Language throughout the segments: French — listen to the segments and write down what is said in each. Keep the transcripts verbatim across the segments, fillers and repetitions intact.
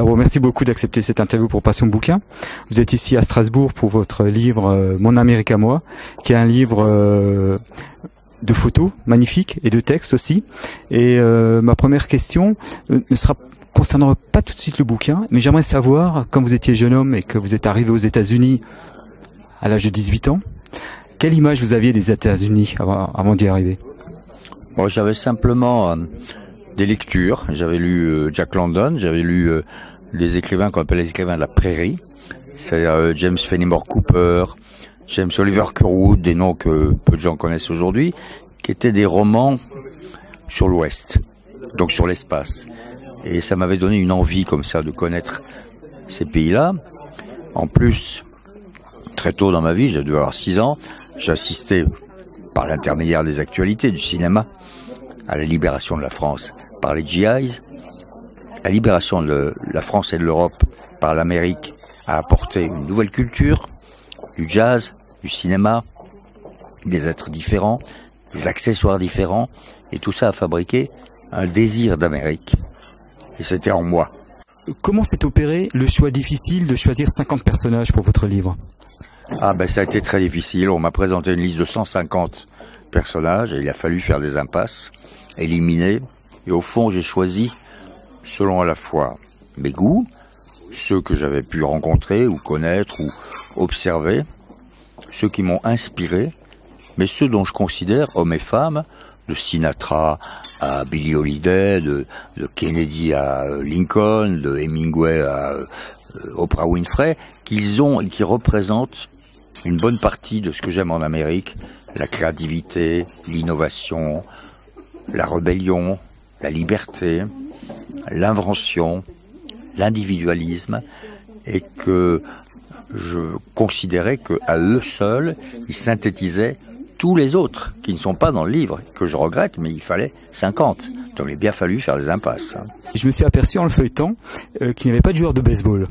Alors, bon, merci beaucoup d'accepter cette interview pour Passion Bouquin. Vous êtes ici à Strasbourg pour votre livre euh, Mon Amérique à moi, qui est un livre euh, de photos magnifiques et de textes aussi. Et euh, ma première question euh, ne sera concernera pas tout de suite le bouquin, mais j'aimerais savoir, quand vous étiez jeune homme et que vous êtes arrivé aux États-Unis à l'âge de dix-huit ans, quelle image vous aviez des États-Unis avant, avant d'y arriver? Moi, j'avais simplement euh, des lectures. J'avais lu euh, Jack London, j'avais lu euh, les écrivains qu'on appelle les écrivains de la prairie, c'est-à-dire euh, James Fenimore Cooper, James Oliver Curwood, des noms que peu de gens connaissent aujourd'hui, qui étaient des romans sur l'Ouest, donc sur l'espace. Et ça m'avait donné une envie comme ça de connaître ces pays-là. En plus, très tôt dans ma vie, j'ai dû avoir six ans, j'ai assisté par l'intermédiaire des actualités du cinéma à la libération de la France par les G Is. La libération de la France et de l'Europe par l'Amérique a apporté une nouvelle culture, du jazz, du cinéma, des êtres différents, des accessoires différents, et tout ça a fabriqué un désir d'Amérique. Et c'était en moi. Comment s'est opéré le choix difficile de choisir cinquante personnages pour votre livre? Ah ben ça a été très difficile. On m'a présenté une liste de cent cinquante personnages et il a fallu faire des impasses, éliminer. Et au fond, j'ai choisi selon à la fois mes goûts, ceux que j'avais pu rencontrer ou connaître ou observer, ceux qui m'ont inspiré, mais ceux dont je considère, hommes et femmes, de Sinatra à Billie Holiday, de, de Kennedy à Lincoln, de Hemingway à euh, Oprah Winfrey, qu'ils ont et qui représentent une bonne partie de ce que j'aime en Amérique, la créativité, l'innovation, la rébellion, la liberté, l'invention, l'individualisme, et que je considérais qu'à eux seuls, ils synthétisaient tous les autres qui ne sont pas dans le livre, que je regrette, mais il fallait cinquante. Donc il a bien fallu faire des impasses. Je me suis aperçu en le feuilletant euh, qu'il n'y avait pas de joueur de baseball.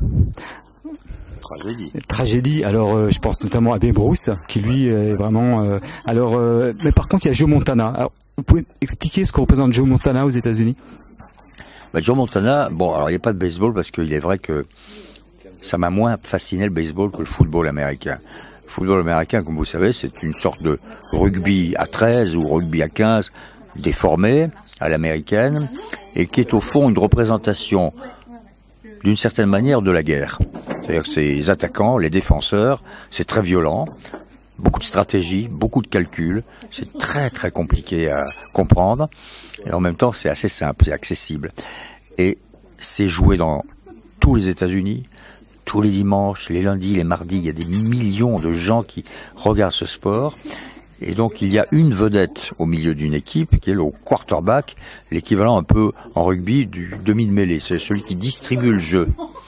Tragédie. Tragédie. Alors euh, je pense notamment à Babe Ruth, qui lui est vraiment... Euh, alors, euh, mais par contre il y a Joe Montana. Alors, vous pouvez expliquer ce que représente Joe Montana aux États-Unis? Bah, Joe Montana, bon, alors il n'y a pas de baseball parce qu'il est vrai que ça m'a moins fasciné le baseball que le football américain. Le football américain, comme vous savez, c'est une sorte de rugby à treize ou rugby à quinze déformé à l'américaine et qui est au fond une représentation d'une certaine manière de la guerre. C'est-à-dire que ces attaquants, les défenseurs, c'est très violent, beaucoup de stratégie, beaucoup de calculs, c'est très très compliqué à comprendre et en même temps c'est assez simple, c'est accessible. Et c'est joué dans tous les États-Unis, tous les dimanches, les lundis, les mardis, il y a des millions de gens qui regardent ce sport. Et donc il y a une vedette au milieu d'une équipe qui est le quarterback, l'équivalent un peu en rugby du demi de mêlée. C'est celui qui distribue le jeu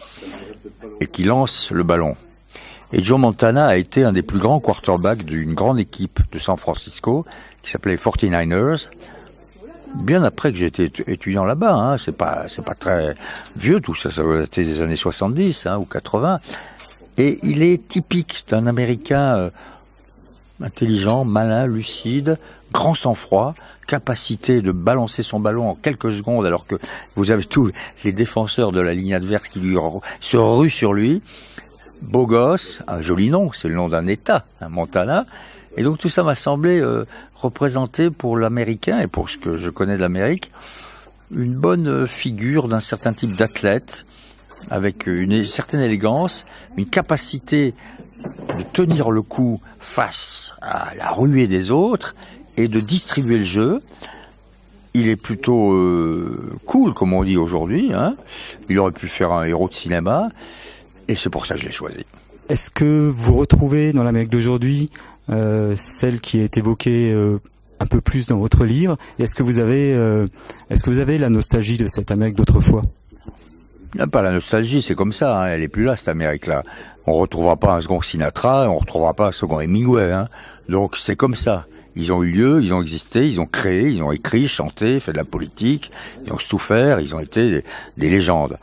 et qui lance le ballon. Et Joe Montana a été un des plus grands quarterbacks d'une grande équipe de San Francisco qui s'appelait forty-niners. Bien après que j'étais étudiant là-bas, hein, c'est pas c'est pas très vieux tout ça, ça a été des années soixante-dix hein, ou quatre-vingts. Et il est typique d'un Américain euh, intelligent, malin, lucide, grand sang-froid, capacité de balancer son ballon en quelques secondes alors que vous avez tous les défenseurs de la ligne adverse qui lui se ruent sur lui. Beau gosse, un joli nom, c'est le nom d'un État, un Montana. Et donc tout ça m'a semblé euh, représenter pour l'Américain et pour ce que je connais de l'Amérique une bonne figure d'un certain type d'athlète avec une certaine élégance, une capacité de tenir le coup face à la ruée des autres et de distribuer le jeu. Il est plutôt euh, cool, comme on dit aujourd'hui, hein. Il aurait pu faire un héros de cinéma et c'est pour ça que je l'ai choisi. Est-ce que vous retrouvez dans l'Amérique d'aujourd'hui euh, celle qui est évoquée euh, un peu plus dans votre livre? Et est-ce que vous avez, euh, est-ce que vous avez la nostalgie de cette Amérique d'autrefois? Ah, pas la nostalgie, c'est comme ça, hein, elle est plus là cette Amérique-là. On retrouvera pas un second Sinatra, on retrouvera pas un second Hemingway, hein. Donc c'est comme ça. Ils ont eu lieu, ils ont existé, ils ont créé, ils ont écrit, chanté, fait de la politique, ils ont souffert, ils ont été des, des légendes.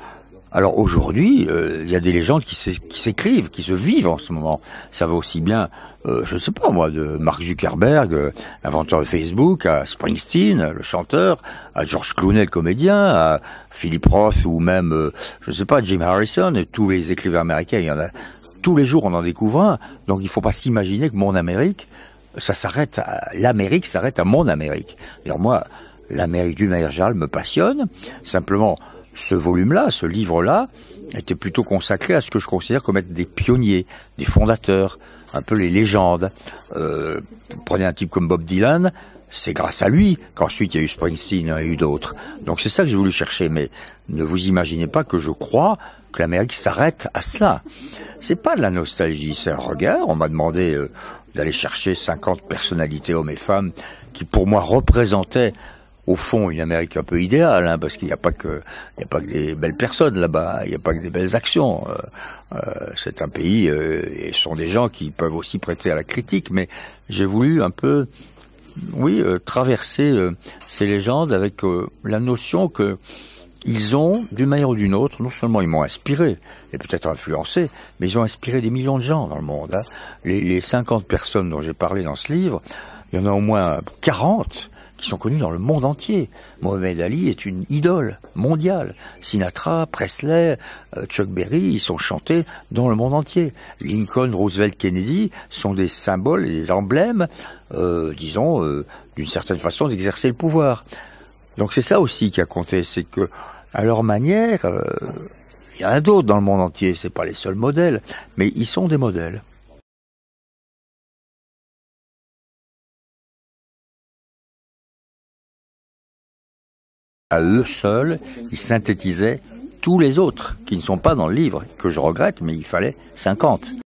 Alors aujourd'hui, euh, il y a des légendes qui s'écrivent, qui se vivent en ce moment. Ça va aussi bien, euh, je ne sais pas moi, de Mark Zuckerberg, euh, l'inventeur de Facebook, à Springsteen, le chanteur, à George Clooney, le comédien, à Philip Roth ou même, euh, je ne sais pas, Jim Harrison, et tous les écrivains américains. Il y en a tous les jours, on en découvre un. Donc il ne faut pas s'imaginer que mon Amérique, ça s'arrête, à, l'Amérique s'arrête à mon Amérique. D'ailleurs moi, l'Amérique d'une manière générale me passionne. Simplement, ce volume-là, ce livre-là, était plutôt consacré à ce que je considère comme être des pionniers, des fondateurs, un peu les légendes. Euh, prenez un type comme Bob Dylan, c'est grâce à lui qu'ensuite il y a eu Springsteen et eu d'autres. Donc c'est ça que j'ai voulu chercher, mais ne vous imaginez pas que je crois que l'Amérique s'arrête à cela. C'est pas de la nostalgie, c'est un regard. On m'a demandé euh, d'aller chercher cinquante personnalités, hommes et femmes, qui pour moi représentaient au fond une Amérique un peu idéale, hein, parce qu'il n'y a pas que il n'y a pas que des belles personnes là-bas, il n'y a pas que des belles actions. Euh, euh, c'est un pays euh, et ce sont des gens qui peuvent aussi prêter à la critique, mais j'ai voulu un peu, oui, euh, traverser euh, ces légendes avec euh, la notion que ils ont, d'une manière ou d'une autre, non seulement ils m'ont inspiré et peut-être influencé, mais ils ont inspiré des millions de gens dans le monde. Hein. Les, les cinquante personnes dont j'ai parlé dans ce livre, il y en a au moins quarante qui sont connus dans le monde entier. Mohamed Ali est une idole mondiale. Sinatra, Presley, euh, Chuck Berry, ils sont chantés dans le monde entier. Lincoln, Roosevelt, Kennedy sont des symboles et des emblèmes, euh, disons, euh, d'une certaine façon d'exercer le pouvoir. Donc c'est ça aussi qui a compté, c'est que, à leur manière, euh, il y en a d'autres dans le monde entier, c'est pas les seuls modèles, mais ils sont des modèles. À eux seuls, ils synthétisaient tous les autres, qui ne sont pas dans le livre, que je regrette, mais il fallait cinquante.